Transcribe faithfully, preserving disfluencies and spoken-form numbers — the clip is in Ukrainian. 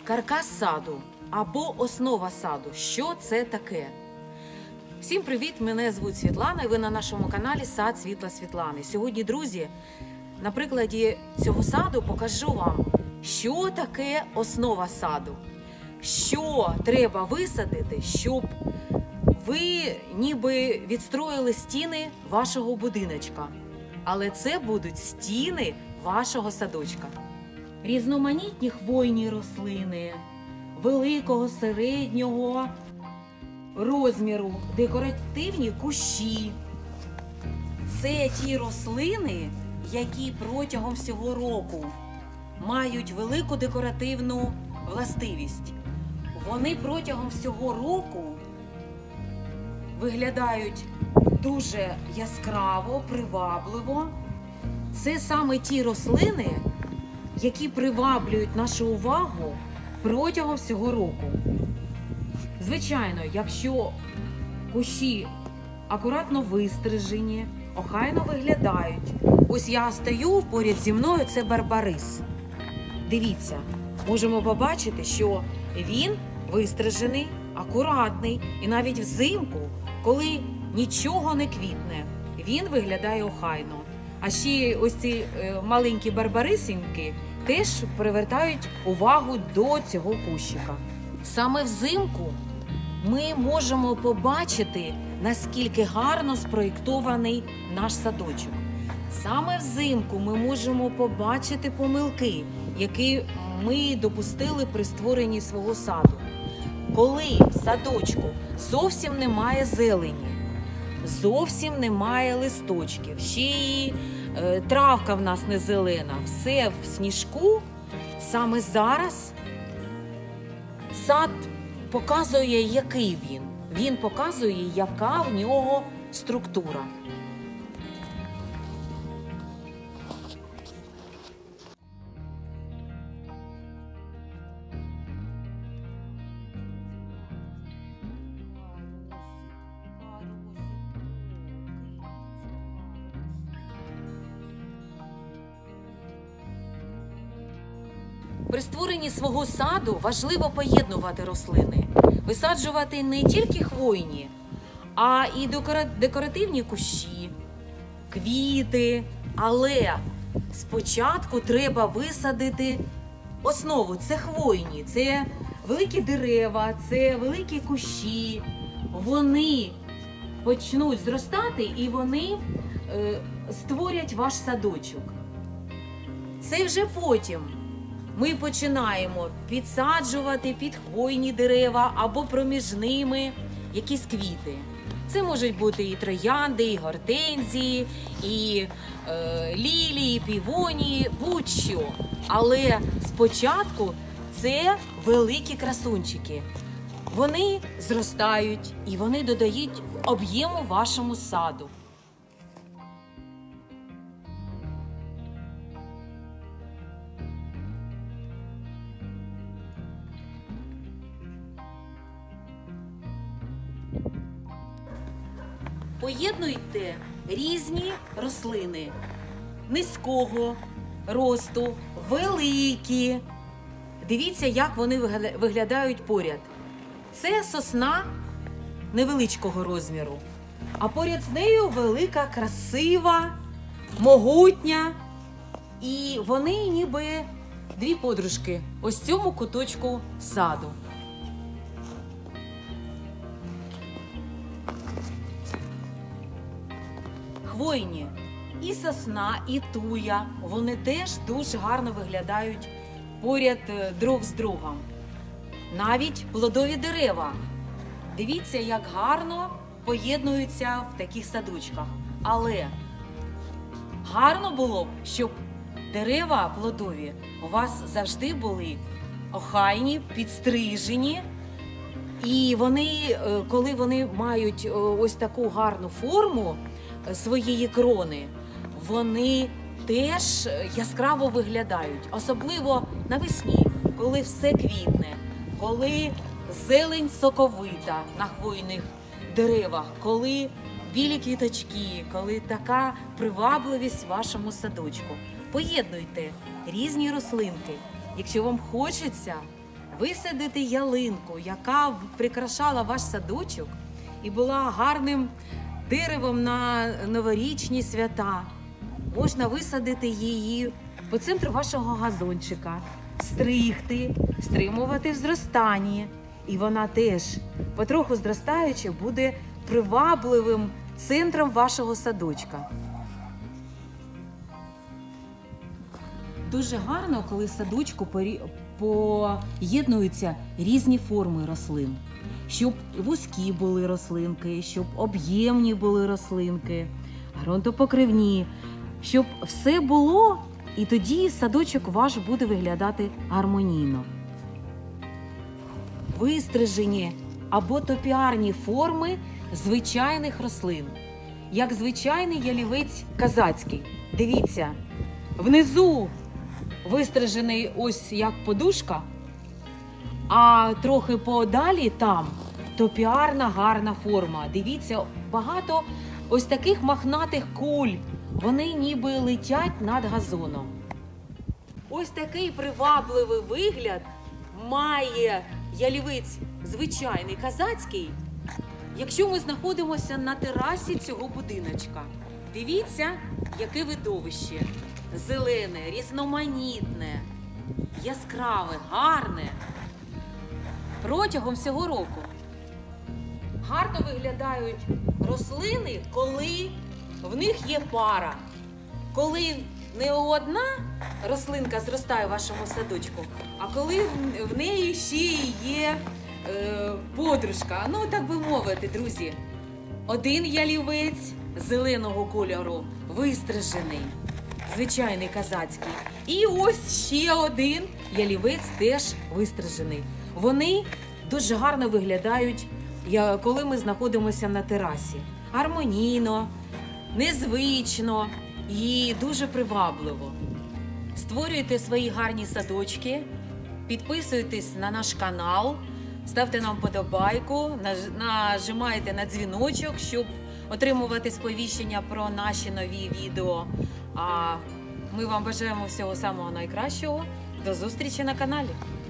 Каркас саду або основа саду. Що це таке? Всім привіт! Мене звуть Світлана і ви на нашому каналі Сад Світла Світлани. Сьогодні, друзі, на прикладі цього саду покажу вам, що таке основа саду. Що треба висадити, щоб ви ніби відстроїли стіни вашого будиночка. Але це будуть стіни вашого садочка. Різноманітні хвойні рослини, великого, середнього розміру, декоративні кущі. Це ті рослини, які протягом всього року мають велику декоративну властивість. Вони протягом всього року виглядають дуже яскраво, привабливо. Це саме ті рослини, які приваблюють нашу увагу протягом всього року. Звичайно, якщо кущі акуратно вистрижені, охайно виглядають. Ось я стою, поряд зі мною це барбарис. Дивіться, можемо побачити, що він вистрижений, акуратний. І навіть взимку, коли нічого не квітне, він виглядає охайно. А ще ось ці маленькі барбарисинки теж привертають увагу до цього кущика. Саме взимку ми можемо побачити, наскільки гарно спроєктований наш садочок. Саме взимку ми можемо побачити помилки, які ми допустили при створенні свого саду. Коли в садочку зовсім немає зелені, зовсім немає листочків, ще й е, травка в нас не зелена, все в сніжку, саме зараз сад показує, який він. Він показує, яка в нього структура. При створенні свого саду важливо поєднувати рослини, висаджувати не тільки хвойні, а і декоративні кущі, квіти. Але спочатку треба висадити основу. Це хвойні, це великі дерева, це великі кущі. Вони почнуть зростати і вони е, створять ваш садочок. Це вже потім ми починаємо підсаджувати під хвойні дерева або проміж ними якісь квіти. Це можуть бути і троянди, і гортензії, і е, лілії, і півонії, будь-що. Але спочатку це великі красунчики. Вони зростають і вони додають об'єму вашому саду. Поєднуйте різні рослини низького росту, великі. Дивіться, як вони виглядають поряд. Це сосна невеличкого розміру, а поряд з нею велика, красива, могутня. І вони ніби дві подружки ось цьому куточку саду. Хвойні і сосна, і туя, вони теж дуже гарно виглядають поряд друг з другом. Навіть плодові дерева. Дивіться, як гарно поєднуються в таких садочках. Але гарно було б, щоб дерева плодові у вас завжди були охайні, підстрижені. І вони, коли вони мають ось таку гарну форму своєї крони, вони теж яскраво виглядають. Особливо навесні, коли все квітне, коли зелень соковита на хвойних деревах, коли білі квіточки, коли така привабливість в вашому садочку. Поєднуйте різні рослинки. Якщо вам хочеться висадити ялинку, яка прикрашала ваш садочок і була гарним деревом на новорічні свята. Можна висадити її по центру вашого газончика, стригти, стримувати в зростанні. І вона теж, потроху зростаючи, буде привабливим центром вашого садочка. Дуже гарно, коли в садочку поєднуються різні форми рослин. Щоб вузькі були рослинки, щоб об'ємні були рослинки, ґрунтопокривні, щоб все було, і тоді садочок ваш буде виглядати гармонійно. Вистрижені або топіарні форми звичайних рослин, як звичайний ялівець казацький. Дивіться, внизу вистрижений ось як подушка, а трохи подалі там топіарна гарна форма. Дивіться, багато ось таких мохнатих куль. Вони ніби летять над газоном. Ось такий привабливий вигляд має ялівець звичайний казацький, якщо ми знаходимося на терасі цього будиночка. Дивіться, яке видовище. Зелене, різноманітне, яскраве, гарне. Протягом всього року гарно виглядають рослини, коли в них є пара. Коли не одна рослинка зростає в вашому садочку, а коли в неї ще є е, подружка. Ну, так би мовити, друзі. Один ялівець зеленого кольору вистрижений, звичайний казацький. І ось ще один ялівець теж вистрижений. Вони дуже гарно виглядають, коли ми знаходимося на терасі. Гармонійно, незвично і дуже привабливо. Створюйте свої гарні садочки, підписуйтесь на наш канал, ставте нам вподобайку, нажимайте на дзвіночок, щоб отримувати сповіщення про наші нові відео. А ми вам бажаємо всього самого найкращого. До зустрічі на каналі!